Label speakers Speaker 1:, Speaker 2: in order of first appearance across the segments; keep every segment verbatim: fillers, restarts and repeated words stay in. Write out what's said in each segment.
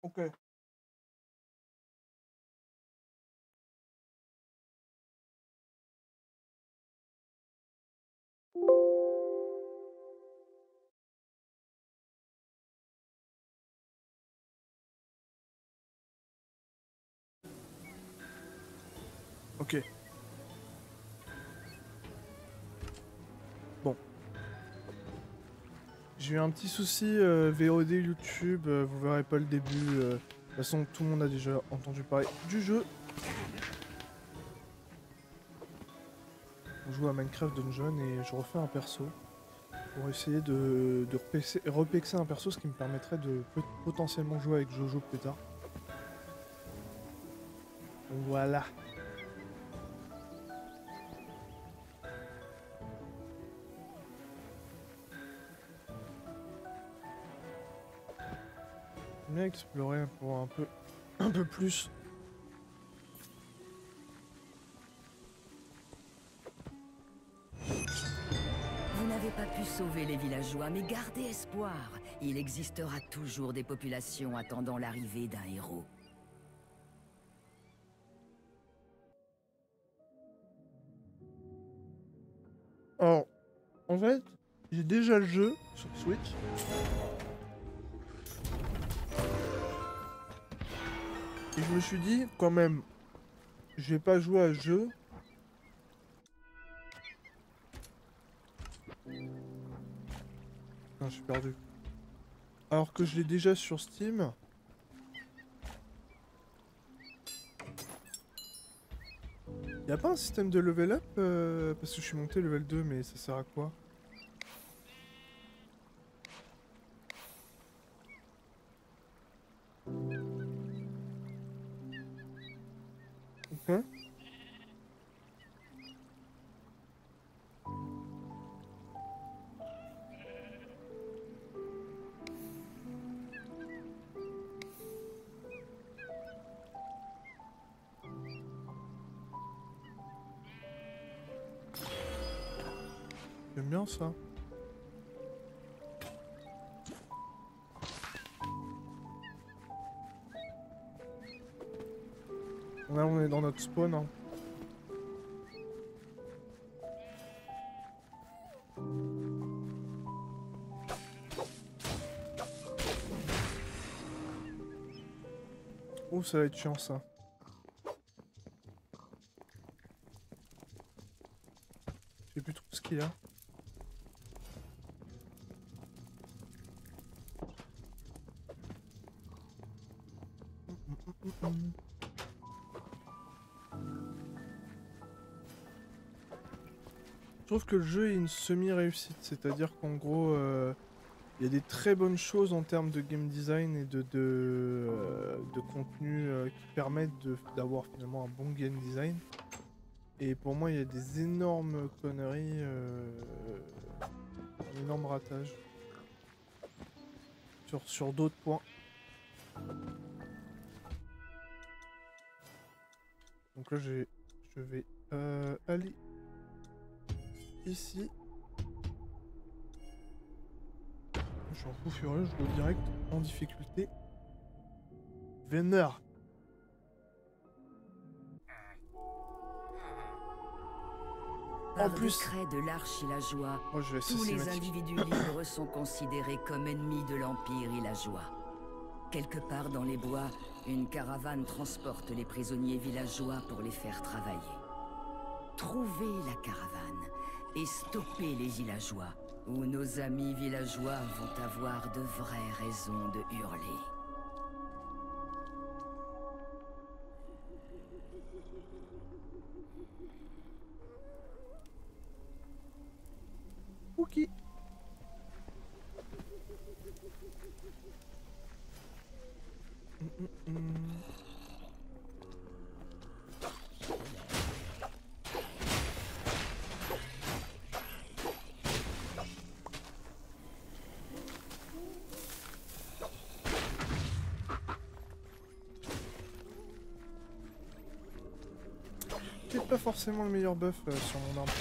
Speaker 1: Ok. Ok. Bon. J'ai eu un petit souci euh, V O D YouTube, euh, vous verrez pas le début. euh, De toute façon, tout le monde a déjà entendu parler du jeu. On joue à Minecraft Dungeon et je refais un perso pour essayer de, de repexer, repexer un perso, ce qui me permettrait de peut- potentiellement jouer avec Jojo plus tard. Donc voilà. J'aime bien explorer pour un peu, un peu plus.
Speaker 2: Vous n'avez pas pu sauver les villageois, mais gardez espoir. Il existera toujours des populations attendant l'arrivée d'un héros.
Speaker 1: Alors, en fait, j'ai déjà le jeu sur Switch. Et je me suis dit, quand même, je vais pas jouer à ce jeu. Non, je suis perdu. Alors que je l'ai déjà sur Steam. Y a pas un système de level up euh, parce que je suis monté level deux, mais ça sert à quoi? Ok. J'aime bien ça. Là, on est dans notre spawn. Hein. Oh, ça va être chiant ça. Je sais plus trop ce qu'il y a. Je trouve que le jeu est une semi-réussite, c'est-à-dire qu'en gros, euh, il y a des très bonnes choses en termes de game design et de, de, euh, de contenu euh, qui permettent de- d'avoir finalement un bon game design. Et pour moi, il y a des énormes conneries, euh, un énorme ratage sur, sur d'autres points. Donc là, j'ai, je vais euh, aller ici. Je suis en fou furieux, je go direct en difficulté. Vénère. En
Speaker 2: Par
Speaker 1: plus,
Speaker 2: décret de l'archilageois,
Speaker 1: moi je vais
Speaker 2: tous les
Speaker 1: systématique.
Speaker 2: individus libres sont considérés comme ennemis de l'Empire villageois. Quelque part dans les bois, une caravane transporte les prisonniers villageois pour les faire travailler. Trouvez la caravane et stoppez les villageois, ou nos amis villageois vont avoir de vraies raisons de hurler.
Speaker 1: Ok. Hum, hum, hum. Peut-être pas forcément le meilleur buff euh, sur mon arme.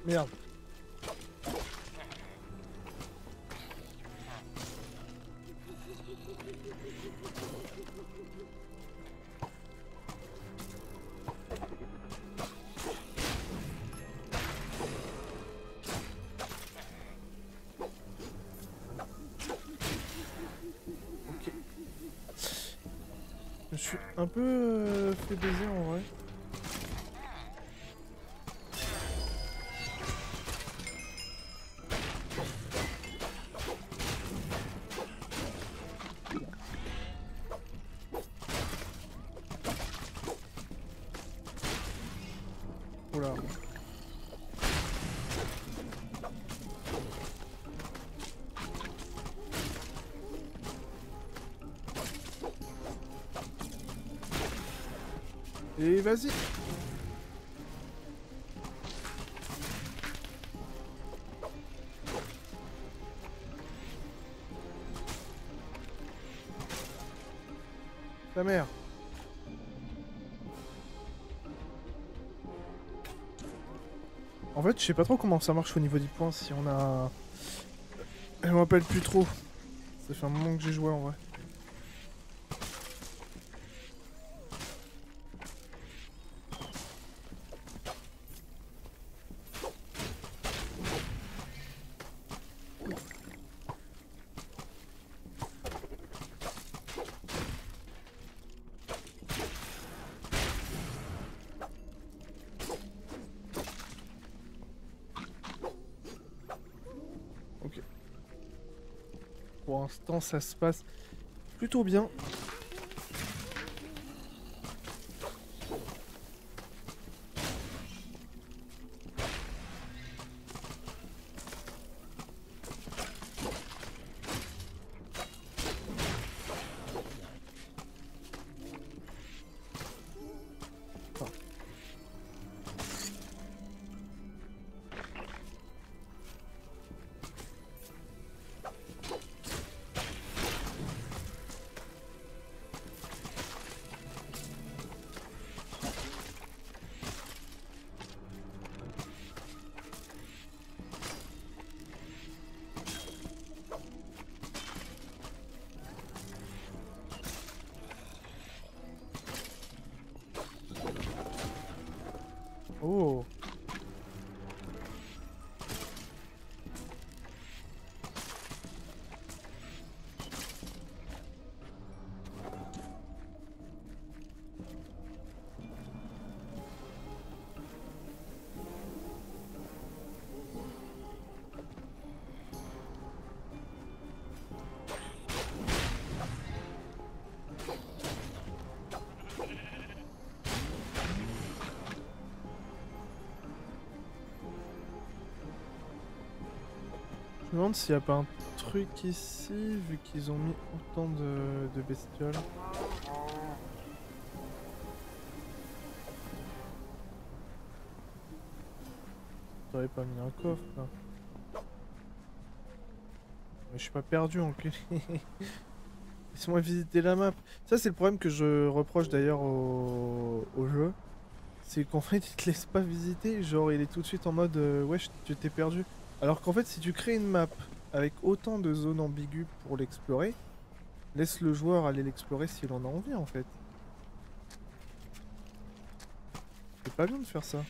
Speaker 1: Merde. Ok. Je suis un peu euh, fait baiser en vrai. Oula. Et vas-y. Ta mère. En fait, je sais pas trop comment ça marche au niveau des points, si on a... Je me rappelle plus trop. Ça fait un moment que j'ai joué en vrai. Ok. Pour l'instant, ça se passe plutôt bien. Oh. Je me demande s'il n'y a pas un truc ici, vu qu'ils ont mis autant de, de bestioles. J'aurais pas mis un coffre là. Mais je suis pas perdu en clé. Laisse-moi visiter la map. Ça c'est le problème que je reproche d'ailleurs au, au jeu. C'est qu'en fait il te laisse pas visiter, genre il est tout de suite en mode euh, wesh tu t'es perdu. Alors qu'en fait si tu crées une map avec autant de zones ambiguës pour l'explorer, laisse le joueur aller l'explorer s'il en a envie en fait. C'est pas bien de faire ça.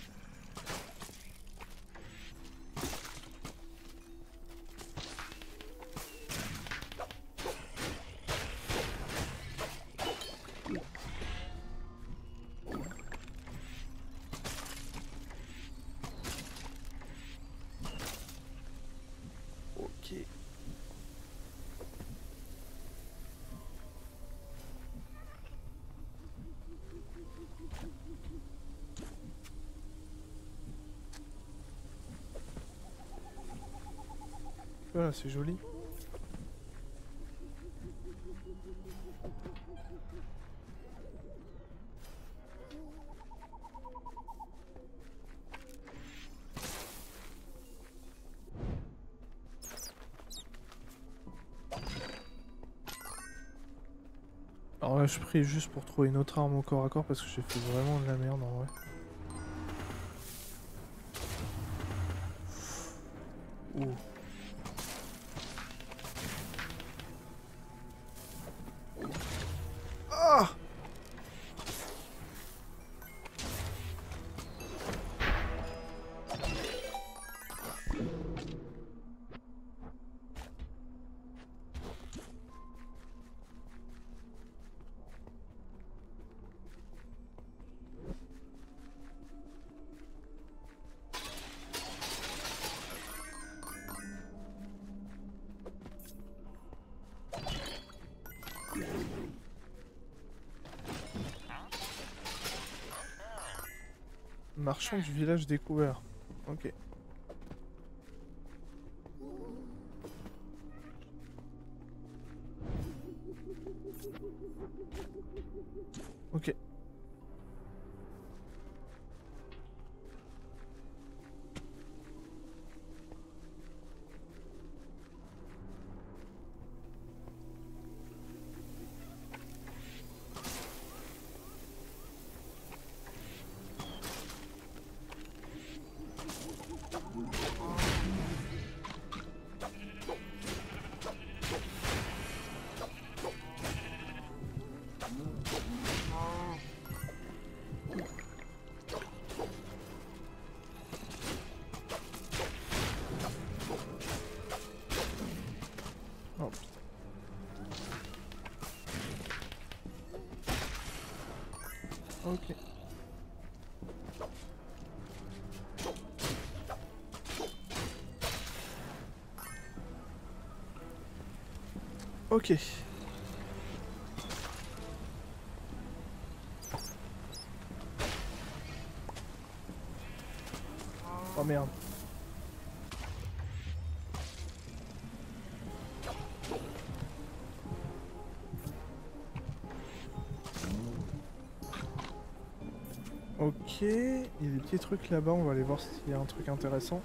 Speaker 1: Ok. Voilà, c'est joli. Alors là, je prie juste pour trouver une autre arme au corps à corps parce que j'ai fait vraiment de la merde en vrai. Ouh. Ah! Marchand du village découvert. Ok. Ok. Oh. Ok. Ok. Oh merde. Ok, il y a des petits trucs là-bas, on va aller voir s'il y a un truc intéressant.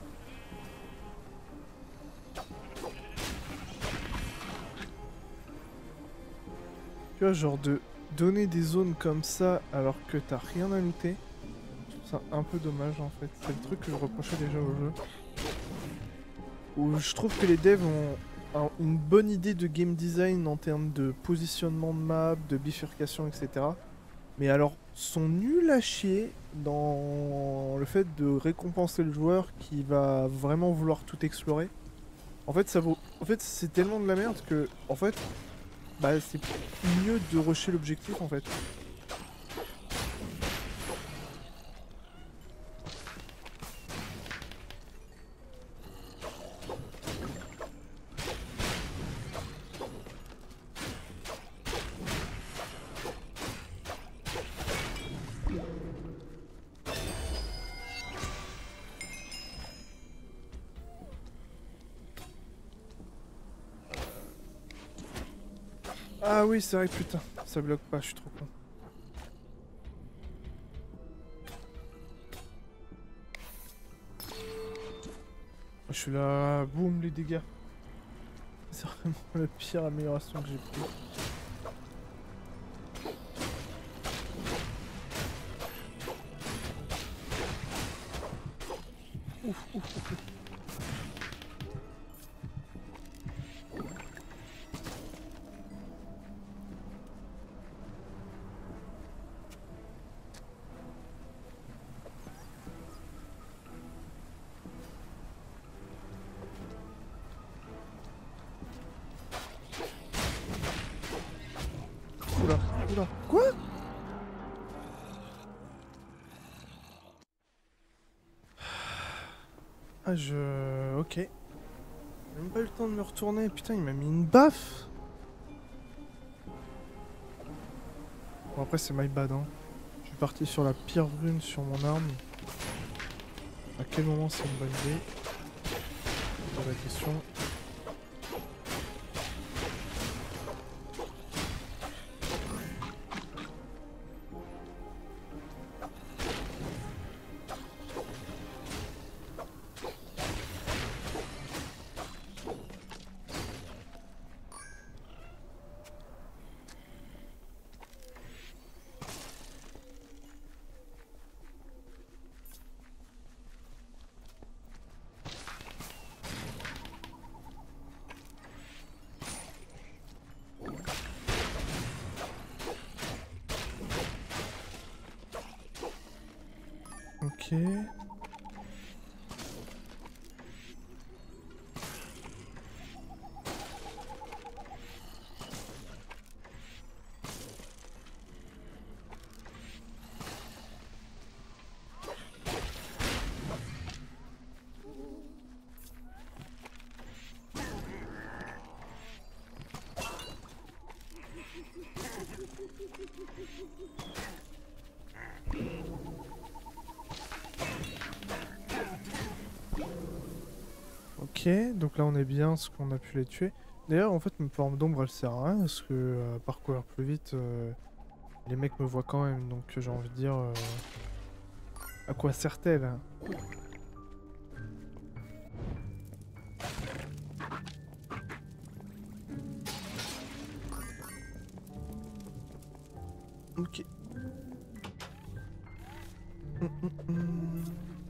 Speaker 1: Tu vois, genre de donner des zones comme ça alors que t'as rien à looter, je trouve ça un peu dommage en fait. C'est le truc que je reprochais déjà au jeu. Où je trouve que les devs ont un- une bonne idée de game design en termes de positionnement de map, de bifurcation, et cetera. Mais alors, sont nuls à chier dans le fait de récompenser le joueur qui va vraiment vouloir tout explorer. En fait, ça vaut. En fait, c'est tellement de la merde que, en fait, bah, c'est mieux de rusher l'objectif en fait. Ah oui, c'est vrai, putain, ça bloque pas, je suis trop con. Je suis là, boum, les dégâts. C'est vraiment la pire amélioration que j'ai pris. Ouf, ouf, ouf. Oula, oula, quoi? Ah, je... Ok. J'ai même pas eu le temps de me retourner. Putain, il m'a mis une baffe. Bon, après, c'est my bad, hein. Je suis parti sur la pire rune sur mon arme. À quel moment c'est une bonne idée? C'est la question. Ok. Ok, donc là on est bien, ce qu'on a pu les tuer. D'ailleurs, en fait, ma forme d'ombre elle sert à rien parce que euh, parcourir plus vite, euh, les mecs me voient quand même. Donc j'ai envie de dire, euh, à quoi sert-elle? Ok. Hum, hum, hum.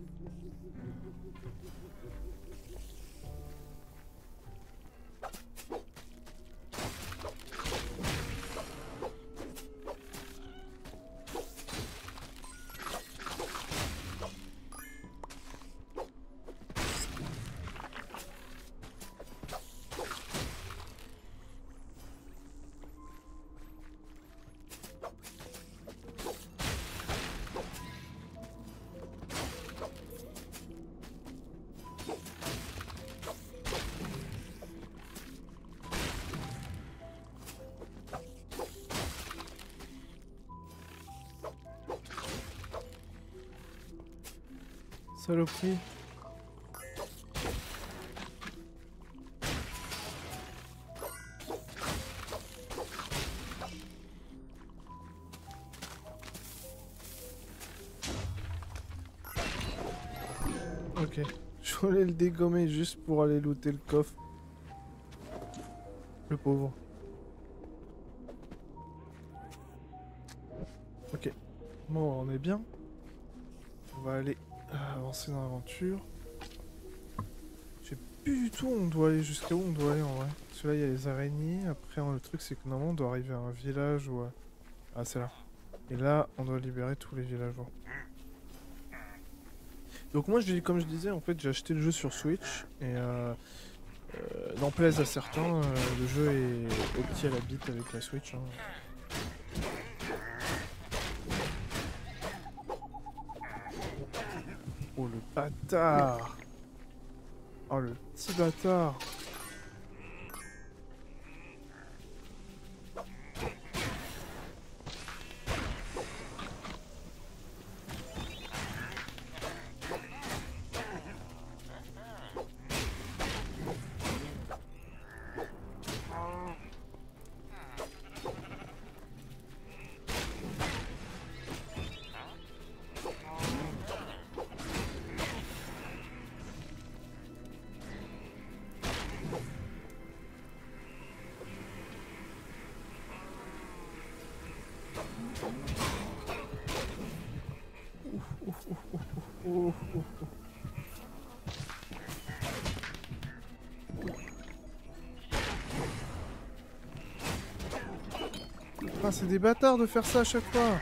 Speaker 1: Saloperie. Ok. Je voulais le dégommer juste pour aller looter le coffre. Le pauvre. Ok. Bon, on est bien. On va aller euh, avancer dans l'aventure. Je sais plus du tout où on doit aller, jusqu'à où on doit aller en vrai. Parce que là, il y a les araignées. Après, hein, le truc, c'est que normalement, on doit arriver à un village ou à... Ah, c'est là. Et là, on doit libérer tous les villageois. Donc moi, je, comme je disais, en fait, j'ai acheté le jeu sur Switch. Et euh, euh, n'en plaise à certains, euh, le jeu est au petit à la bite avec la Switch. Hein. Oh, le bâtard! Oh, le petit bâtard! Oh, oh, oh. Ah, c'est des bâtards de faire ça à chaque fois!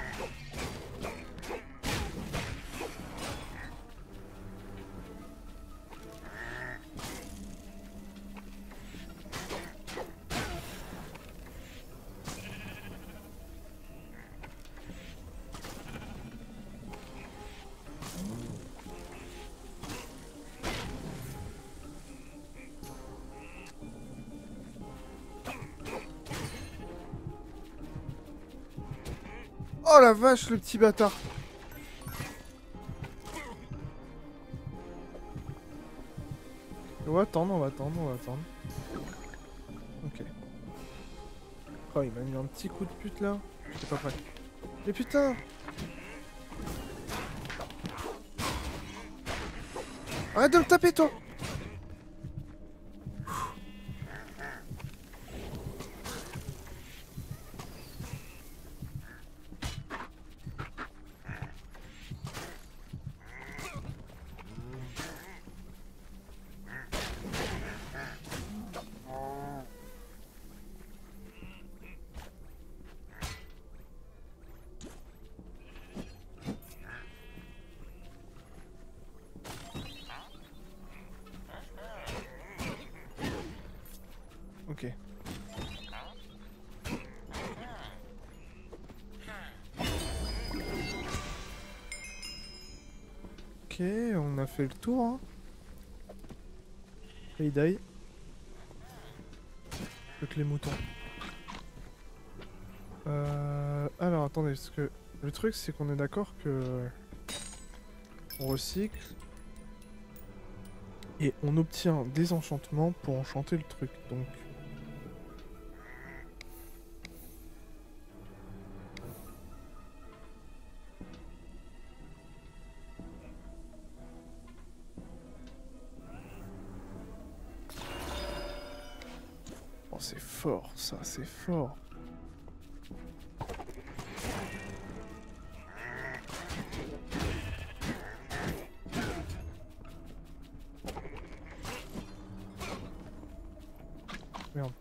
Speaker 1: Oh la vache, le petit bâtard! On va attendre, on va attendre, on va attendre. Ok. Oh, il m'a mis un petit coup de pute là. J'étais pas prêt. Mais putain! Arrête de me taper, toi! Ok. Ok, on a fait le tour. Hein. Payday. Plus que les moutons. Euh... Alors attendez, parce que le truc c'est qu'on est d'accord que on recycle et on obtient des enchantements pour enchanter le truc. Donc oh, c'est fort ça, c'est fort. Merde.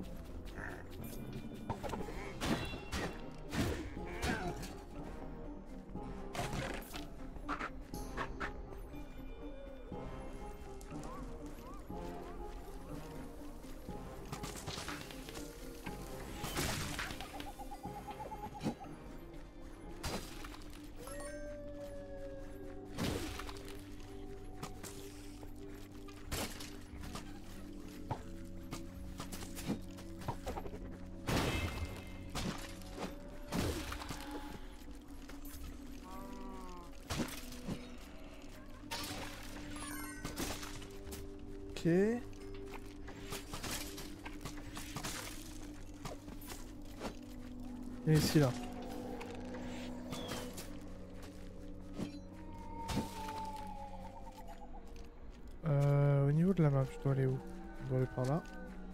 Speaker 1: Ok. Et ici là. Euh, au niveau de la map, je dois aller où? Je dois aller par là.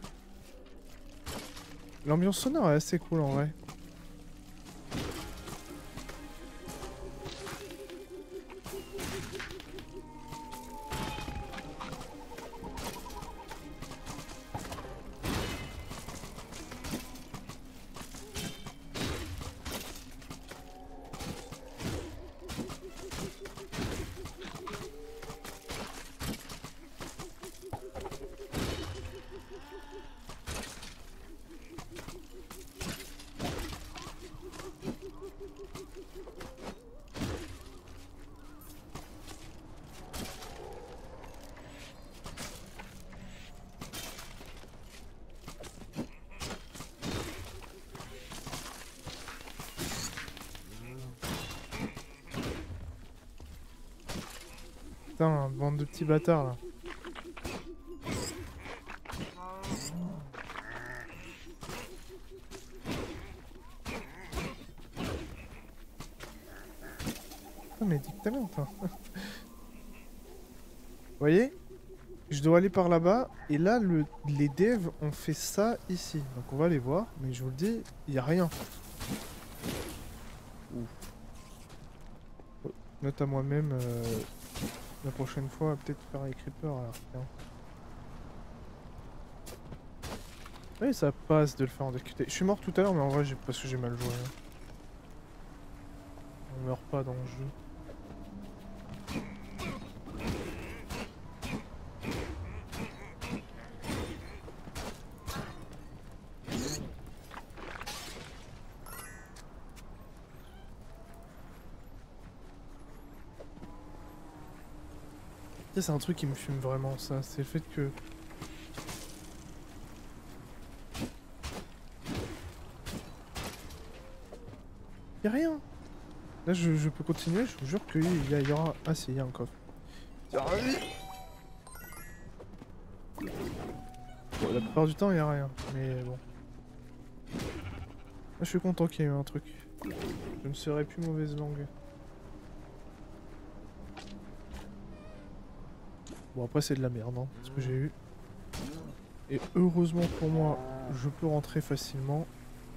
Speaker 1: L'ambiance sonore est assez cool en vrai. Putain, bande de petits bâtards là. Oh mais dis que t'as bien toi. Vous voyez? Je dois aller par là-bas et là le, les devs ont fait ça ici. Donc on va aller voir, mais je vous le dis, il n'y a rien. Ouf. Note à moi-même, euh, la prochaine fois, peut-être faire les creepers alors. Tiens. Oui, ça passe de le faire en discuter. Je suis mort tout à l'heure, mais en vrai, parce que j'ai mal joué. Hein. On meurt pas dans le jeu. C'est un truc qui me fume vraiment, ça. C'est le fait que... Y'a rien. Là, je, je peux continuer, je vous jure qu'il y, y aura... Ah si, il y a un coffre. Bon, la plupart du temps, il y a rien, mais bon. Là, je suis content qu'il y ait eu un truc. Je ne serai plus mauvaise langue. Bon, après, c'est de la merde, hein, ce que j'ai eu. Et heureusement pour moi, je peux rentrer facilement.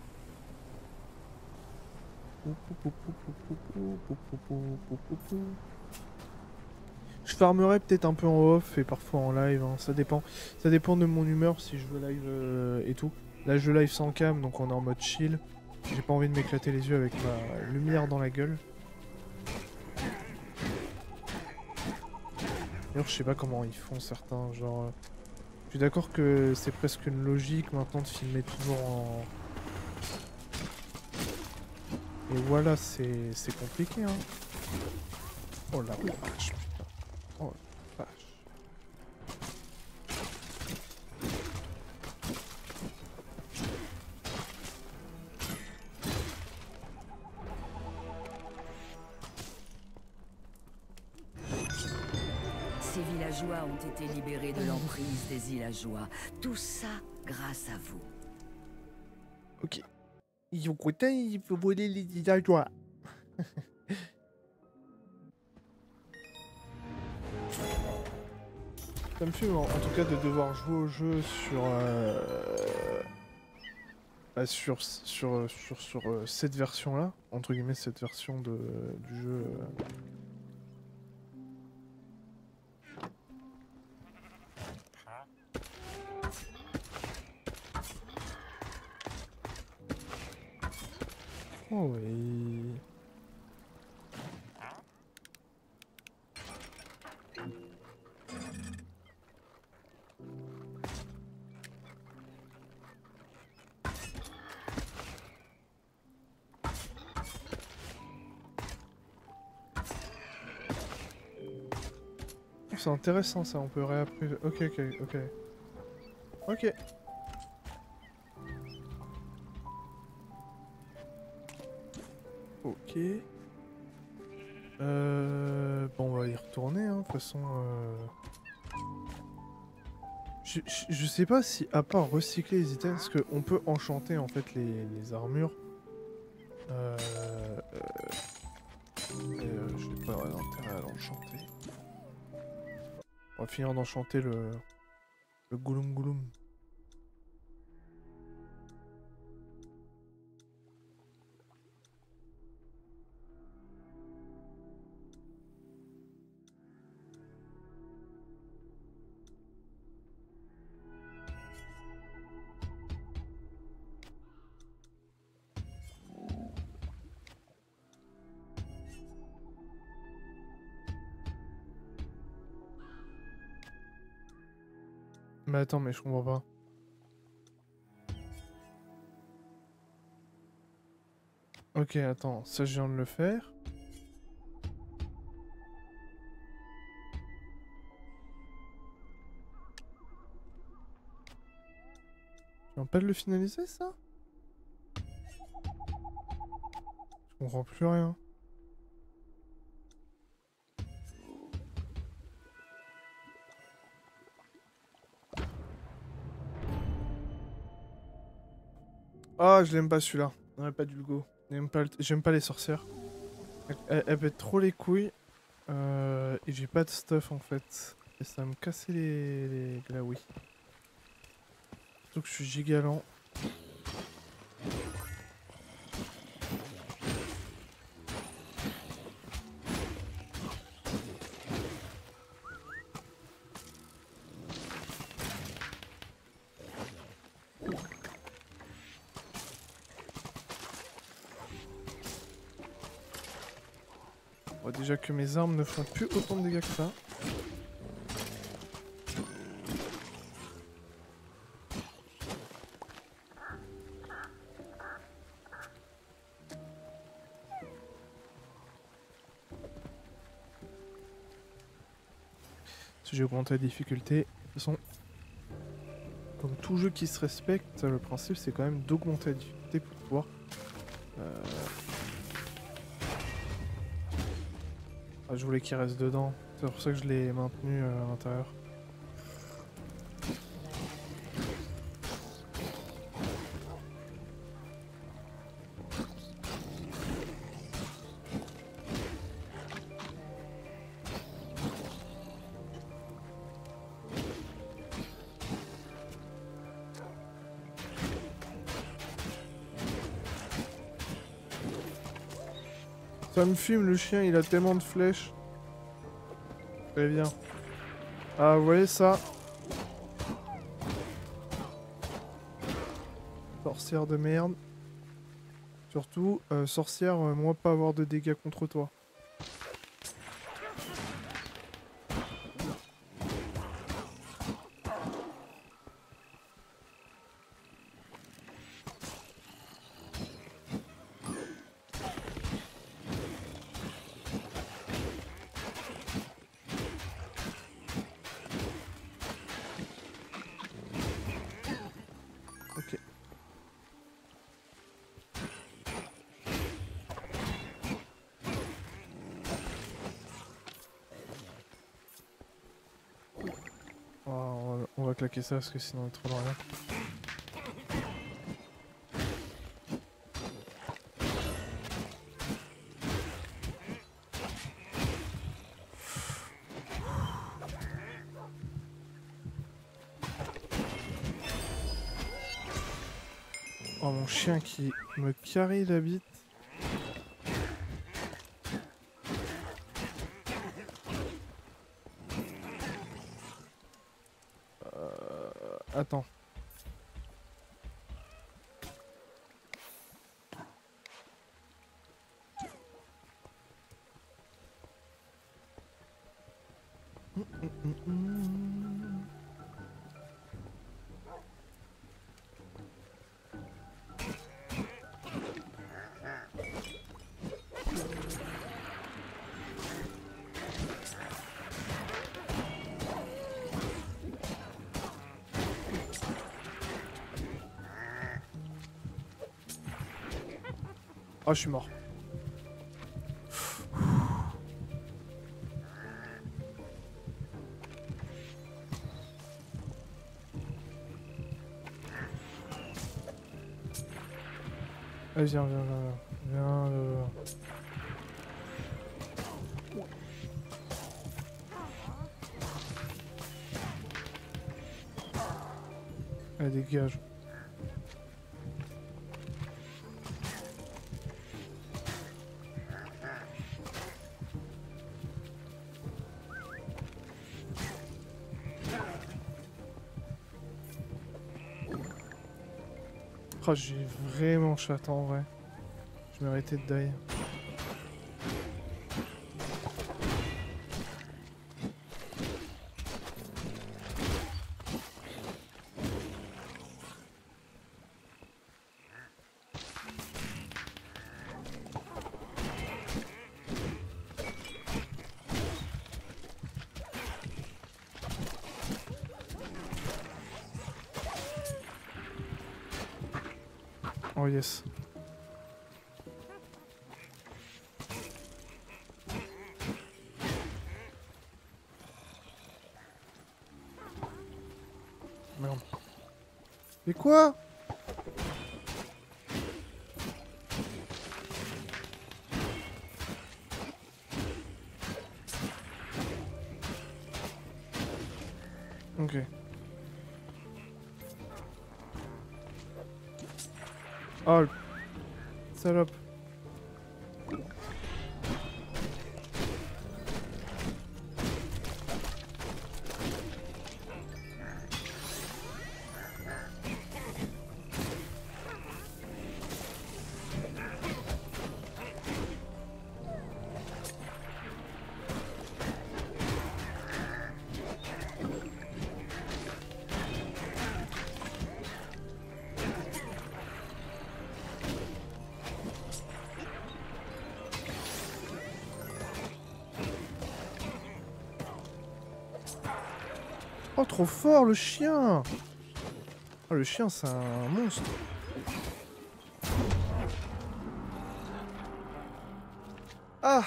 Speaker 1: Je farmerai peut-être un peu en off et parfois en live, hein. Ça dépend. Ça dépend de mon humeur si je veux live euh, et tout. Là je live sans cam donc on est en mode chill. J'ai pas envie de m'éclater les yeux avec ma lumière dans la gueule. D'ailleurs je sais pas comment ils font certains, genre... Je suis d'accord que c'est presque une logique maintenant de filmer toujours en... Et voilà, c'est compliqué, hein. Oh la vache, putain. Oh la vache.
Speaker 2: Ces villageois ont été libérés de l'emprise des Illageois. Tout ça grâce à vous.
Speaker 1: Ok. Ils ont content, il faut voler les villageois. Ça me fume en, en tout cas de devoir jouer au jeu sur euh, bah, sur sur sur sur euh, cette version là, entre guillemets cette version de du jeu. Euh... Oh oui. C'est intéressant ça, on peut réapprendre. Ok, ok, ok. Ok. Ok. Euh... Bon, on va y retourner, hein, de toute façon... Euh... Je, je, je sais pas si, à part recycler les items, parce qu'on peut enchanter, en fait, les, les armures. Euh... euh... Et euh, je n'ai pas d'intérêt à l'enchanter. On va finir d'enchanter le... Le Gouloum Gouloum. Mais attends, mais je comprends pas. Ok, attends, ça je viens de le faire. Je viens pas de le finaliser, ça? Je comprends plus rien. Ah, je l'aime pas celui-là. J'aurais pas dû le go. J'aime pas, le... J'aime pas les sorcières. Elles, elles pètent trop les couilles. Euh, et j'ai pas de stuff en fait. Et ça va me casser les, les glaouis. Surtout que je suis giga lent. Bon, déjà que mes armes ne font plus autant de dégâts que ça. Si j'ai augmenté la difficulté, de toute façon, comme tout jeu qui se respecte, le principe c'est quand même d'augmenter la difficulté pour pouvoir... Euh... Ah, je voulais qu'il reste dedans, c'est pour ça que je l'ai maintenu euh, à l'intérieur. Ça me fume, le chien, il a tellement de flèches. Très bien. Ah, vous voyez ça? Sorcière de merde. Surtout, euh, sorcière, euh, moi pas avoir de dégâts contre toi. claquer ça parce que sinon on est trop dans rien. Oh mon chien qui me carrie la bite. Euh... Attends. Hum, hum, hum, hum. Oh, je suis mort. Allez, viens, viens, viens, viens, viens, viens, viens. Allez, dégage. Oh, j'ai vraiment chatte en vrai. Je méritais de die. Oh yes. Merde. Mais quoi? Ok. Oh, le salope. Oh, trop fort le chien! Oh, le chien, c'est un monstre. Ah!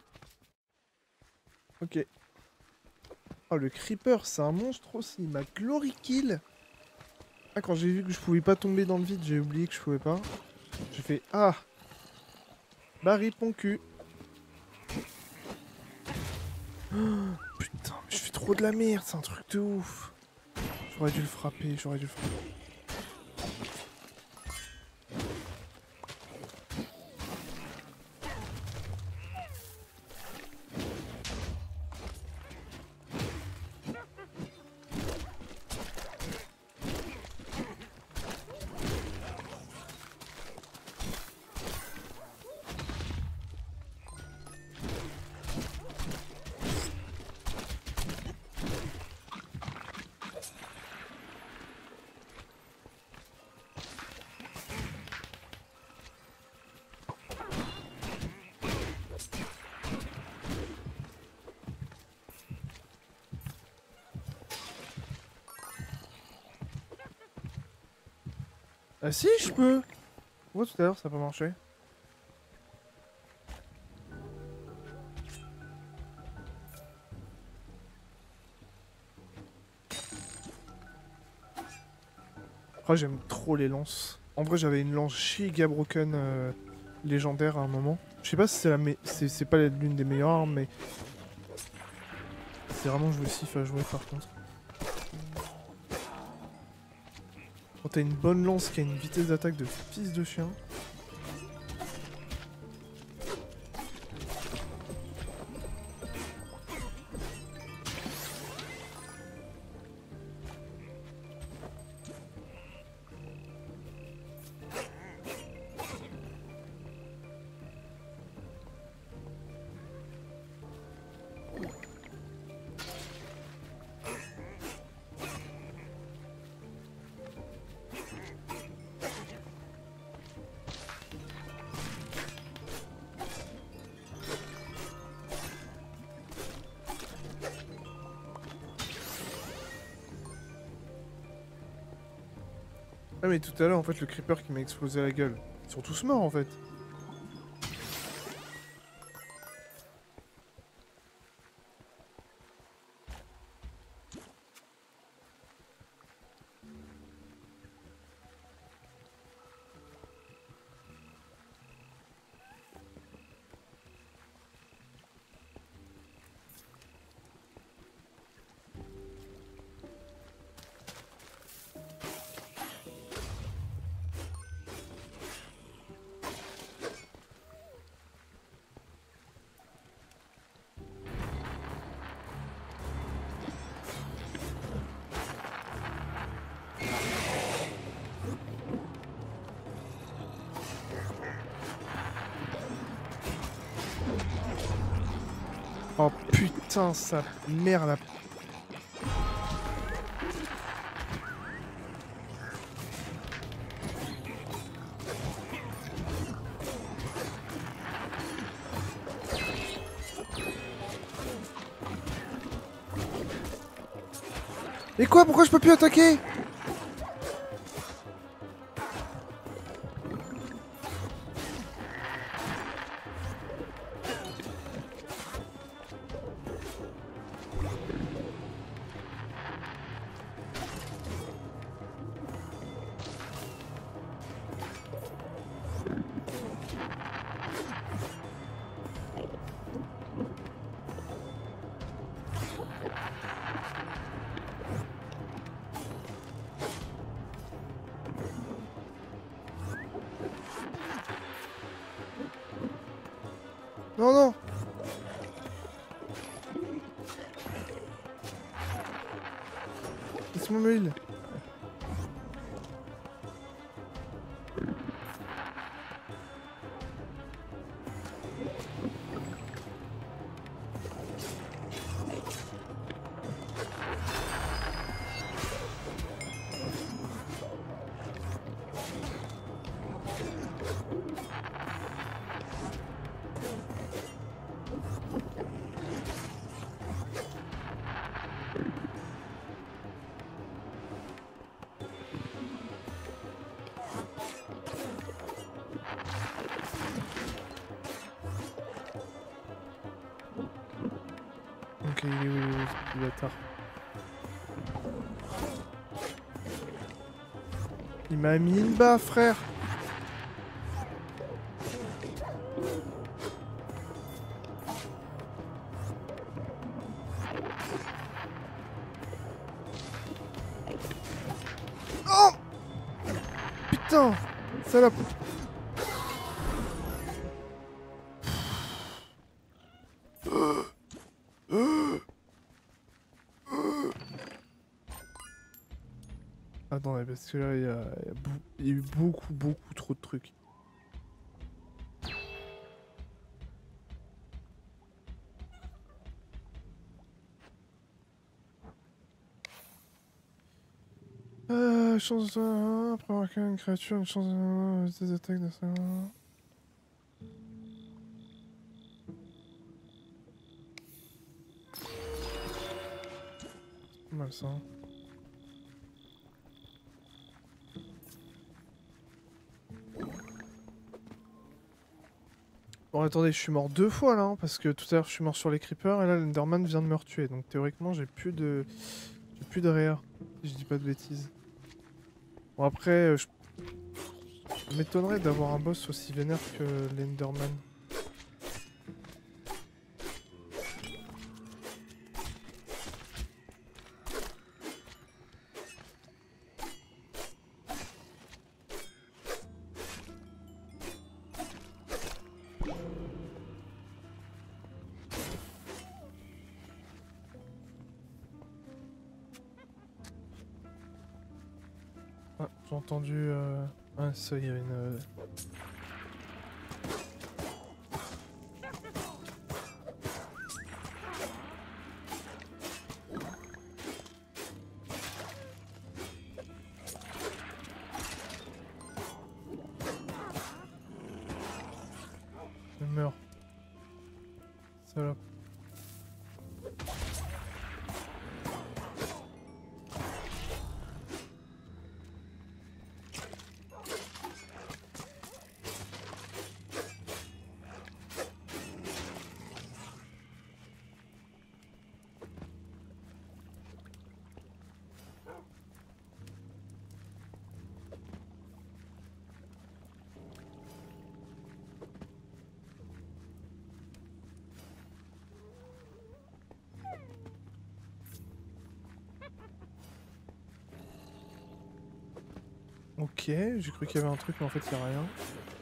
Speaker 1: Ok. Oh, le creeper, c'est un monstre aussi. Il m'a glory kill. Ah, quand j'ai vu que je pouvais pas tomber dans le vide, j'ai oublié que je pouvais pas. J'ai fait ah! Barry ton cul. Oh, putain, mais je fais trop de la merde, c'est un truc de ouf. J'aurais dû le frapper, j'aurais dû le frapper. Ah si, je peux. Pourquoi tout à l'heure ça n'a pas marché? Oh, j'aime trop les lances. En vrai, j'avais une lance giga broken euh, légendaire à un moment. Je sais pas si c'est la me... c'est pas l'une des meilleures armes, mais c'est vraiment jouissif à jouer par contre. Quand t'as une bonne lance qui a une vitesse d'attaque de fils de chien. Ah mais tout à l'heure en fait le creeper qui m'a explosé la gueule. Ils sont tous morts en fait. Oh putain, ça merde. Et quoi? Pourquoi je peux plus attaquer? Non, non. Laisse-moi me heal. Ok, il est où, il est où, ce petit bâtard. Il m'a mis une bas, frère. Oh putain, salope. Attendez, parce que là, il y, a, il, y a bou- il y a eu beaucoup, beaucoup trop de trucs. Euh, chance de... Après avoir une créature, une chance de... des attaques de ça... C'est mal ça. Bon attendez, je suis mort deux fois là, hein, parce que tout à l'heure je suis mort sur les creepers et là l'Enderman vient de me retuer. Donc théoriquement j'ai plus de... J'ai plus de réa, si je dis pas de bêtises. Bon après, euh, je je m'étonnerais d'avoir un boss aussi vénère que l'Enderman. Ah, j'ai entendu... Euh... Ah ça, il y avait une... euh, Je meurs. Salope. Ok, j'ai cru qu'il y avait un truc, mais en fait, il n'y a rien.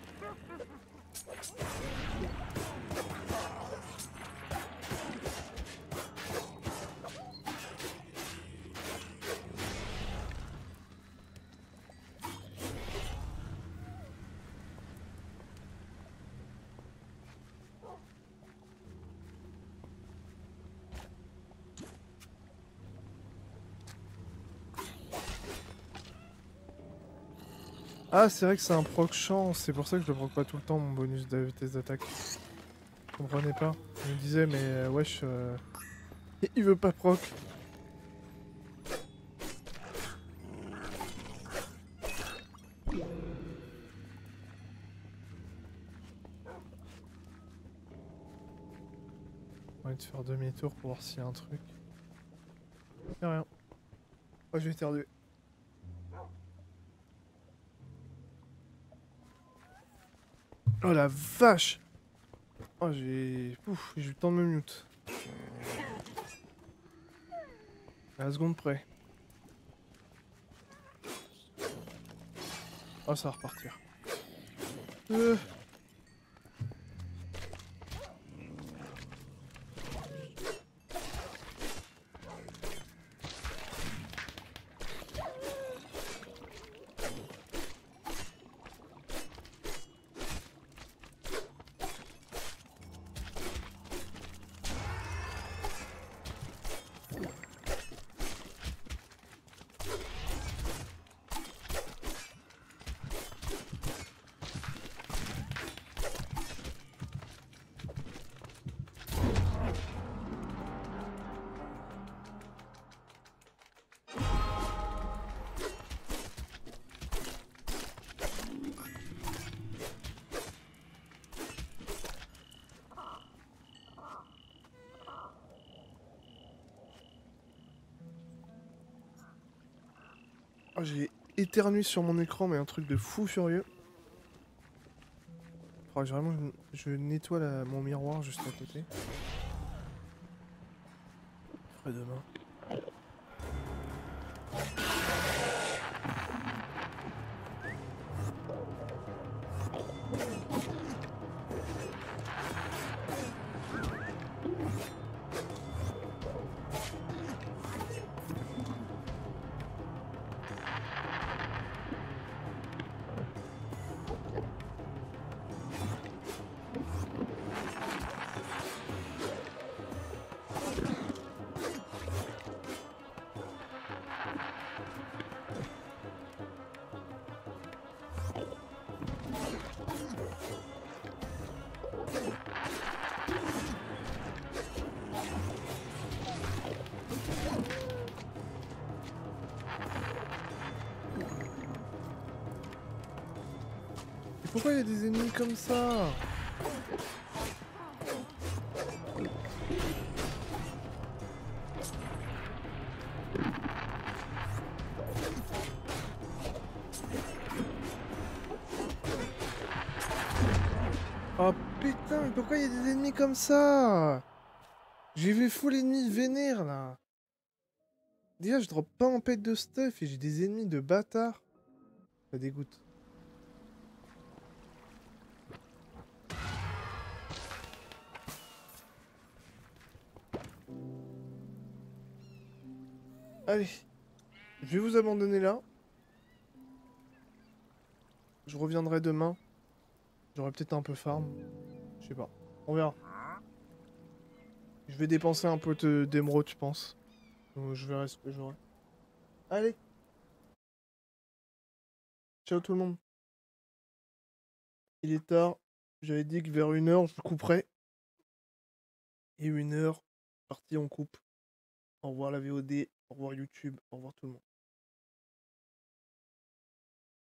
Speaker 1: Ah, c'est vrai que c'est un proc chance, c'est pour ça que je le proc pas tout le temps, mon bonus de vitesse d'attaque. Je comprenais pas. Je me disais, mais euh, wesh, euh... il veut pas proc. On va de faire demi-tour pour voir s'il y a un truc. Y'a rien. Oh, je vais éternuer. Oh la vache! Oh, j'ai... Ouf, j'ai eu le temps de me mute. À la seconde près. Oh, ça va repartir. Euh... Oh, j'ai éternué sur mon écran, mais un truc de fou furieux. Faudra que vraiment je, je nettoie la- mon miroir juste à côté. Je ferai demain. Et pourquoi il y a des ennemis comme ça? Oh putain, mais pourquoi il y a des ennemis comme ça? J'ai vu full ennemi vénère là. Déjà, je drop pas en pet de stuff et j'ai des ennemis de bâtards. Ça dégoûte. Allez, je vais vous abandonner là. Je reviendrai demain. J'aurai peut-être un peu farm. Je sais pas. On verra. Je vais dépenser un peu de- d'émeraude, je pense. Donc, je verrai ce que j'aurai. Allez, ciao tout le monde. Il est tard. J'avais dit que vers une heure, je couperais. Et une heure, parti, on coupe. Au revoir la V O D, au revoir YouTube, au revoir tout le monde.